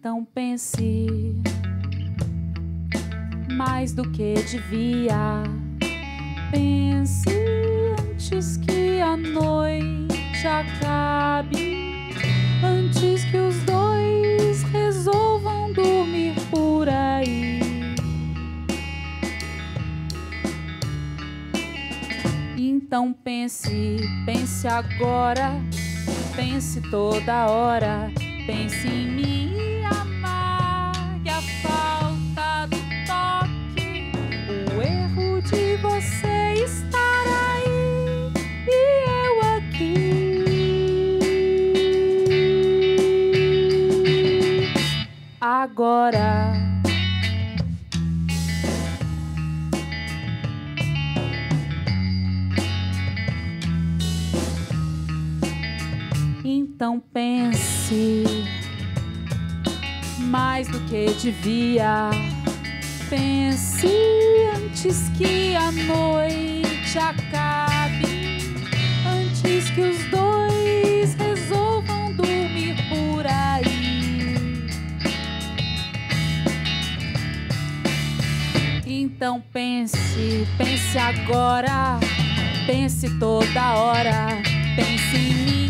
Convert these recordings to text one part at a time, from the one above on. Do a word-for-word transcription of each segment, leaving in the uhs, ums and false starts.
Então pense mais do que devia. Pense antes que a noite acabe, antes que os dois resolvam dormir por aí. Então pense, pense agora, pense toda hora, pense em mim e amar. E a falta do toque, o erro de você estar aí e eu aqui. Agora então pense mais do que devia. Pense antes que a noite acabe, antes que os dois resolvam dormir por aí. Então pense, pense agora, pense toda hora, pense em mim.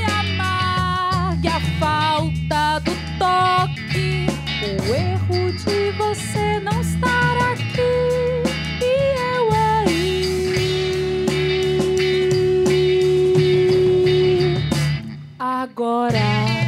E a falta do toque, o erro de você não estar aqui e eu aí. Agora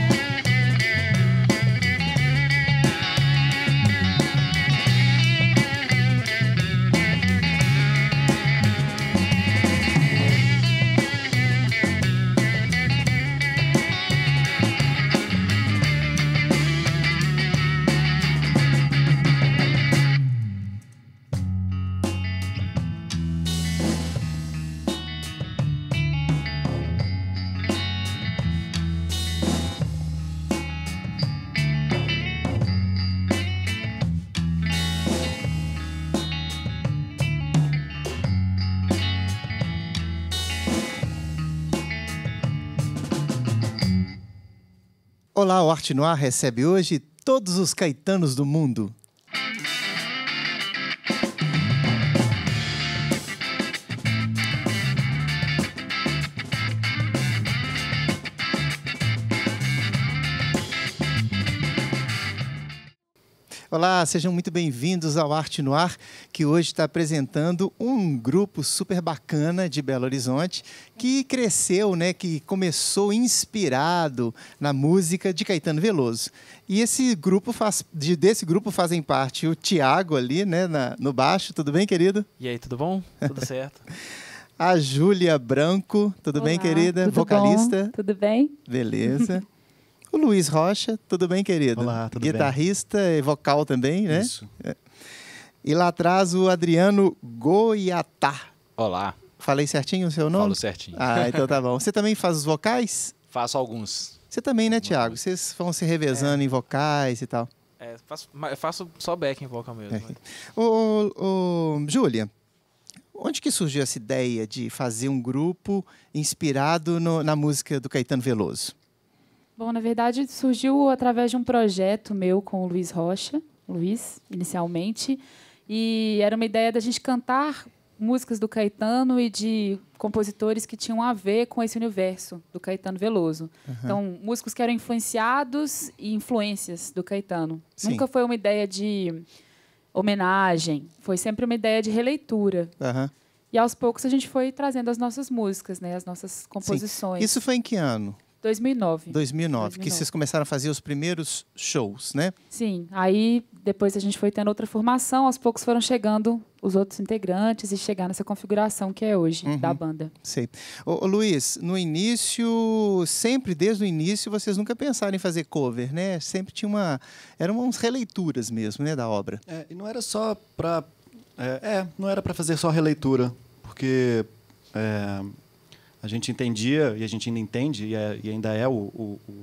Olá, o Arte Noir recebe hoje todos os caetanos do mundo. Olá, sejam muito bem-vindos ao Arte Noir, que hoje está apresentando um grupo super bacana de Belo Horizonte, que cresceu, né, que começou inspirado na música de Caetano Veloso. E esse grupo faz, de, desse grupo fazem parte o Thiago ali, né, na, no baixo. Tudo bem, querido? E aí, tudo bom? Tudo certo. A Júlia Branco, tudo Olá, bem, querida? Tudo Vocalista. Bom? Tudo bem? Beleza. O Luiz Rocha, tudo bem, querido? Olá, tudo Guitarrista bem? E vocal também, né? Isso. É. E lá atrás o Adriano Goiatá. Olá. Falei certinho o seu nome? Falo certinho. Ah, então tá bom. Você também faz os vocais? Faço alguns. Você também, né, Thiago? Vocês vão se revezando é. em vocais e tal. É, faço, eu faço só backing vocal mesmo. É. Ô, ô, Júlia, onde que surgiu essa ideia de fazer um grupo inspirado no, na música do Caetano Veloso? Bom, na verdade, surgiu através de um projeto meu com o Luiz Rocha, Luiz, inicialmente, e era uma ideia da gente cantar músicas do Caetano e de compositores que tinham a ver com esse universo do Caetano Veloso. Uhum. Então, músicos que eram influenciados e influências do Caetano. Sim. Nunca foi uma ideia de homenagem, foi sempre uma ideia de releitura. Uhum. E, aos poucos, a gente foi trazendo as nossas músicas, né, as nossas composições. Sim. Isso foi em que ano? dois mil e nove. dois mil e nove, dois mil e nove. Que vocês começaram a fazer os primeiros shows, né? Sim. Aí, depois a gente foi tendo outra formação, aos poucos foram chegando os outros integrantes e chegar nessa configuração que é hoje, uhum, da banda. Sei. Ô, ô, Luiz, no início, sempre desde o início, vocês nunca pensaram em fazer cover, né? Sempre tinha uma... Eram umas releituras mesmo, né, da obra. É, e não era só para... É, é, não era para fazer só releitura, porque... É, a gente entendia, e a gente ainda entende, e, é, e ainda é o, o, o,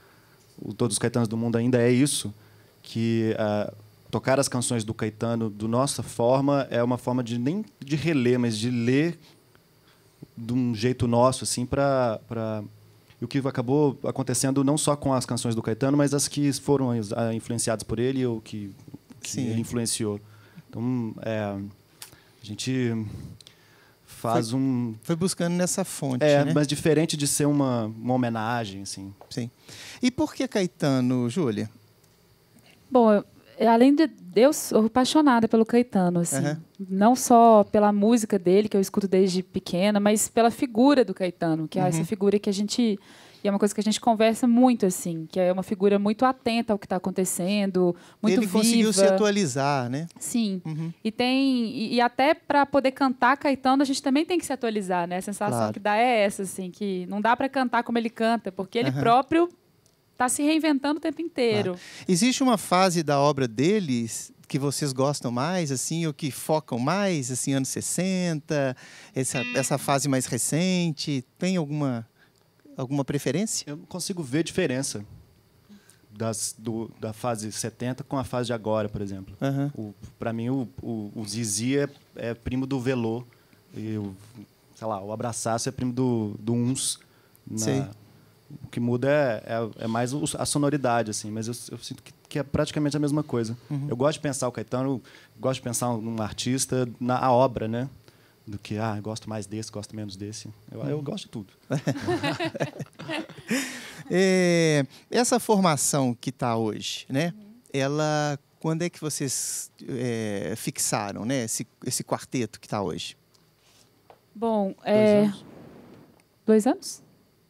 o Todos os Caetanos do Mundo ainda é isso, que uh, tocar as canções do Caetano, do nossa forma, é uma forma de nem de reler, mas de ler de um jeito nosso, assim, para para e o que acabou acontecendo não só com as canções do Caetano, mas as que foram ah, influenciadas por ele ou que, que ele influenciou. Então, é, a gente faz foi, um... Foi buscando nessa fonte, É, né? mas diferente de ser uma, uma homenagem, assim. Sim. E por que Caetano, Júlia? Bom, eu, além de... Eu sou apaixonada pelo Caetano, assim. Uhum. Não só pela música dele, que eu escuto desde pequena, mas pela figura do Caetano, que é uhum. essa figura que a gente... E é uma coisa que a gente conversa muito, assim, que é uma figura muito atenta ao que está acontecendo, muito Ele viva. conseguiu se atualizar, né? Sim. Uhum. E tem e, e até para poder cantar Caetano, a gente também tem que se atualizar, né? A sensação Claro. que dá é essa, assim, que não dá para cantar como ele canta, porque ele Uhum. próprio está se reinventando o tempo inteiro. Claro. Existe uma fase da obra deles que vocês gostam mais, assim, ou que focam mais, assim, anos sessenta, essa, essa fase mais recente? Tem alguma... Alguma preferência? Eu não consigo ver diferença das, do, da fase setenta com a fase de agora, por exemplo. Uhum. Para mim, o, o, o Zizi é, é primo do Velô. E o, sei lá, o Abraçaço é primo do, do Uns. Na, Sei. o que muda é, é, é mais a sonoridade, assim, mas eu, eu sinto que, que é praticamente a mesma coisa. Uhum. Eu gosto de pensar o Caetano, eu gosto de pensar num artista, na a obra, né? Do que, ah, gosto mais desse, gosto menos desse. Eu, eu gosto de tudo. É, essa formação que está hoje, né? Ela, quando é que vocês é, fixaram, né? Esse, esse quarteto que está hoje? Bom, é... anos? Dois anos?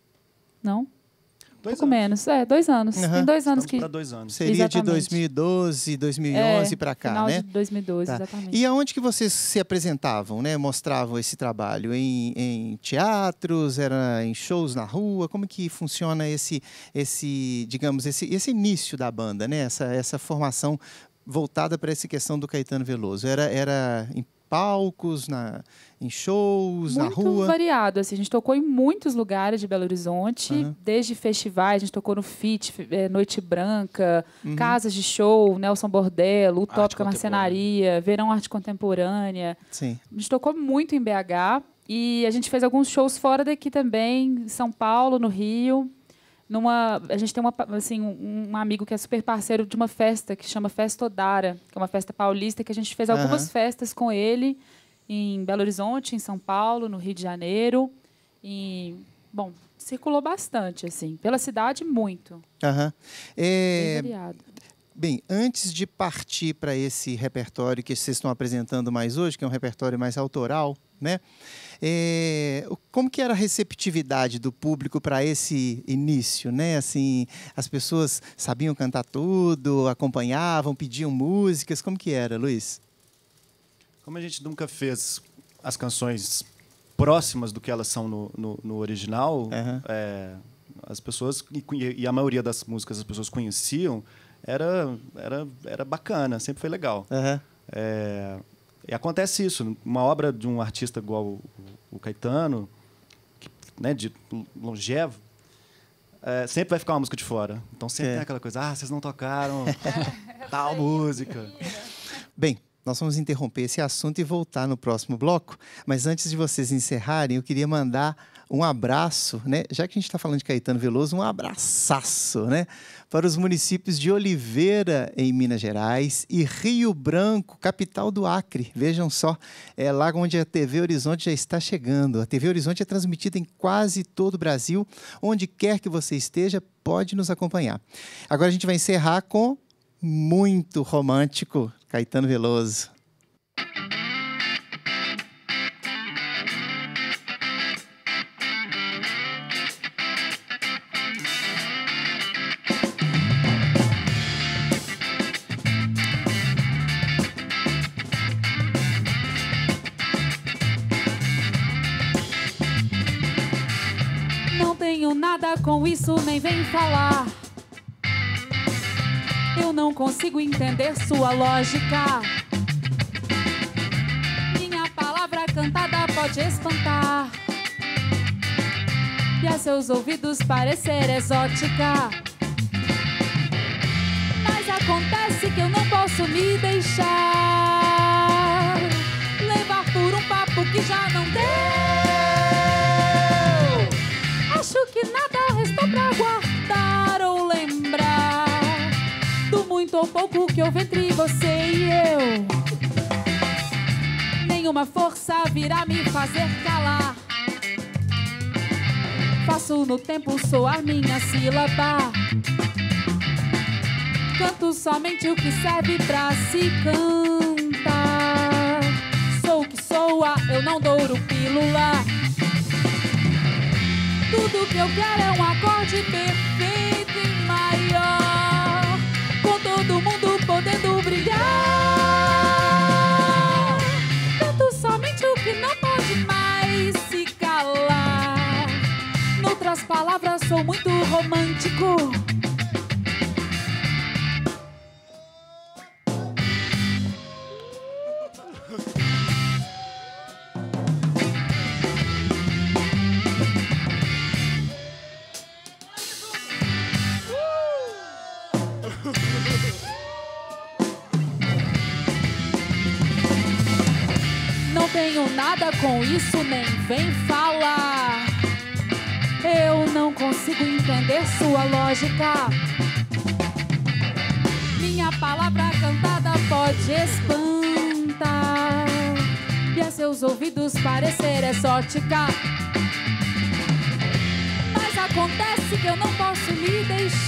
Não? Dois pouco anos. menos. É, dois anos. Uhum. Tem dois anos Estamos que... para dois anos. Seria Exatamente. de dois mil e doze, dois mil e onze é, para cá, final né? de dois mil e doze, Tá. exatamente. E aonde que vocês se apresentavam, né? Mostravam esse trabalho? Em, em teatros? Era em shows na rua? Como que funciona esse, esse digamos, esse, esse início da banda, né? Essa, essa formação voltada para essa questão do Caetano Veloso. Era, era em palcos, na, em shows, Muito na rua? variado. Assim, a gente tocou em muitos lugares de Belo Horizonte, Uhum. desde festivais, a gente tocou no F I T, eh, Noite Branca, Uhum. casas de show, Nelson Bordelo, Utópica Arte Marcenaria, Verão Arte Contemporânea. Sim. A gente tocou muito em B H e a gente fez alguns shows fora daqui também, em São Paulo, no Rio. Numa, a gente tem uma, assim, um, um amigo que é super parceiro de uma festa que chama Festa Odara, que é uma festa paulista, que a gente fez algumas Uhum. festas com ele em Belo Horizonte, em São Paulo, no Rio de Janeiro. E, bom, circulou bastante, assim. Pela cidade, muito. Aham. Bem É, variado. bem, antes de partir para esse repertório que vocês estão apresentando mais hoje, que é um repertório mais autoral, né? É, o- como que era a receptividade do público para esse início, né? Assim, as pessoas sabiam cantar tudo, acompanhavam, pediam músicas, como que era, Luiz? Como a gente nunca fez as canções próximas do que elas são no, no, no original, Uhum. é, as pessoas, e, conhe- e a maioria das músicas as pessoas conheciam, era, era, era bacana, sempre foi legal. Aham. É, e acontece isso, uma obra de um artista igual o, o Caetano, que, né, de longevo, é, sempre vai ficar uma música de fora. Então sempre É. tem aquela coisa, ah, vocês não tocaram tal música. Bem, nós vamos interromper esse assunto e voltar no próximo bloco. Mas antes de vocês encerrarem, eu queria mandar um abraço, né? Já que a gente está falando de Caetano Veloso, um abraçaço, né? Para os municípios de Oliveira, em Minas Gerais, e Rio Branco, capital do Acre. Vejam só, é lá onde a T V Horizonte já está chegando. A T V Horizonte é transmitida em quase todo o Brasil. Onde quer que você esteja, pode nos acompanhar. Agora a gente vai encerrar com muito romântico, Caetano Veloso. Não tenho nada com isso, nem vem falar. Eu não consigo entender sua lógica. Minha palavra cantada pode espantar e a seus ouvidos parecer exótica. Mas acontece que eu não posso me deixar levar por um papo que já não deu. Acho que nada que houve entre você e eu. Nenhuma força virá me fazer calar. Faço no tempo soar minha sílaba. Canto somente o que serve pra se cantar. Sou o que soa, eu não douro pílula. Tudo que eu quero é um acorde perfeito e maior, com todo mundo podendo brilhar. Canto somente o que não pode mais se calar. Noutras palavras, sou muito romântico. Não tenho nada com isso, nem vem falar. Eu não consigo entender sua lógica. Minha palavra cantada pode espantar e a seus ouvidos parecer exótica. Mas acontece que eu não posso me deixar